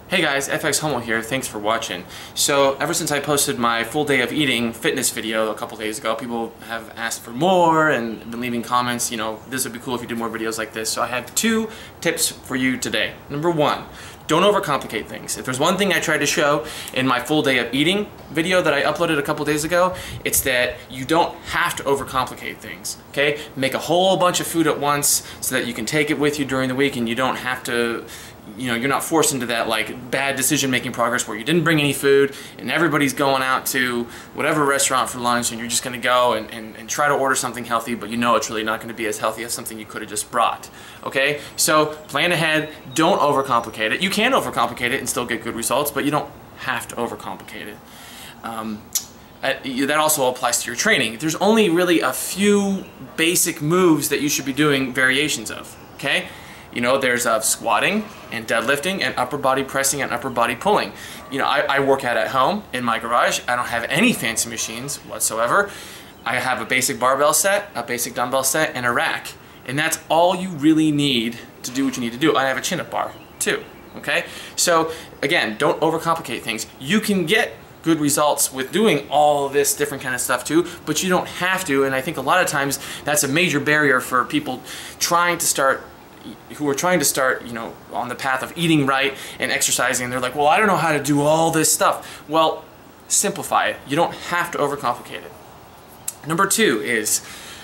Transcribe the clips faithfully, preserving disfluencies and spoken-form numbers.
Hey guys, F X Homo here, thanks for watching. So ever since I posted my full day of eating fitness video a couple days ago, people have asked for more and been leaving comments, you know, this would be cool if you did more videos like this. So I have two tips for you today. Number one, don't overcomplicate things. If there's one thing I tried to show in my full day of eating video that I uploaded a couple days ago, it's that you don't have to overcomplicate things, okay? Make a whole bunch of food at once so that you can take it with you during the week and you don't have to, you know, you're not forced into that like bad decision-making progress where you didn't bring any food and everybody's going out to whatever restaurant for lunch and you're just gonna go and, and, and try to order something healthy, but you know it's really not gonna be as healthy as something you could have just brought, okay? So plan ahead, don't overcomplicate it. You can overcomplicate it and still get good results, but you don't have to overcomplicate it. Um, Uh, that also applies to your training. There's only really a few basic moves that you should be doing variations of, okay? You know, there's uh, squatting and deadlifting and upper body pressing and upper body pulling. You know, I, I work out at home in my garage. I don't have any fancy machines whatsoever. I have a basic barbell set, a basic dumbbell set, and a rack. And that's all you really need to do what you need to do. I have a chin-up bar too, okay? So again, don't overcomplicate things. You can get good results with doing all this different kind of stuff too, but you don't have to, and I think a lot of times that's a major barrier for people trying to start who are trying to start, you know, on the path of eating right and exercising, and they're like, well, I don't know how to do all this stuff. Well, simplify it. You don't have to overcomplicate it. Number two is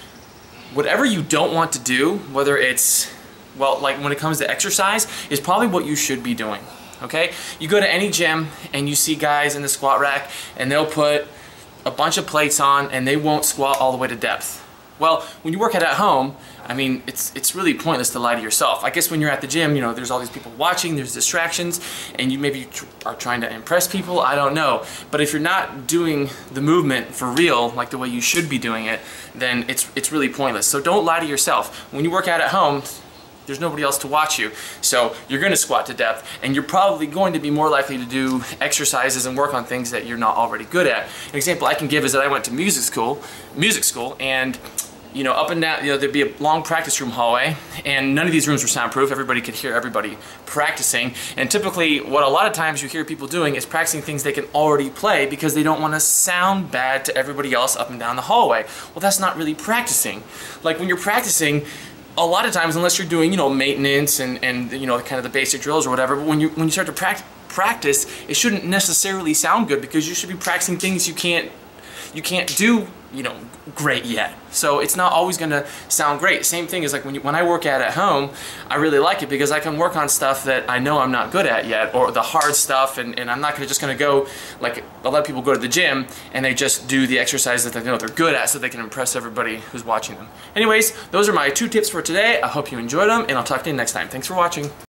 whatever you don't want to do, whether it's, well, like when it comes to exercise, is probably what you should be doing. Okay? You go to any gym and you see guys in the squat rack and they'll put a bunch of plates on and they won't squat all the way to depth. Well, when you work out at home, I mean, it's it's really pointless to lie to yourself. I guess when you're at the gym, you know, there's all these people watching, there's distractions, and you maybe tr are trying to impress people, I don't know. But if you're not doing the movement for real, like the way you should be doing it, then it's, it's really pointless. So don't lie to yourself. When you work out at home, there's nobody else to watch you. So you're gonna squat to depth, and you're probably going to be more likely to do exercises and work on things that you're not already good at. An example I can give is that I went to music school, music school, and you know, up and down, you know, there'd be a long practice room hallway, and none of these rooms were soundproof. Everybody could hear everybody practicing. And typically, what a lot of times you hear people doing is practicing things they can already play because they don't want to sound bad to everybody else up and down the hallway. Well, that's not really practicing. Like when you're practicing, a lot of times, unless you're doing, you know, maintenance and, and you know, kind of the basic drills or whatever, but when you, when you start to practice, practice, it shouldn't necessarily sound good because you should be practicing things you can't, you can't do, you know, great yet. So it's not always gonna sound great. Same thing is like when, you, when I work out at home, I really like it because I can work on stuff that I know I'm not good at yet, or the hard stuff, and, and I'm not gonna just gonna go, like a lot of people go to the gym and they just do the exercises that they know they're good at so they can impress everybody who's watching them. Anyways, those are my two tips for today. I hope you enjoyed them, and I'll talk to you next time. Thanks for watching.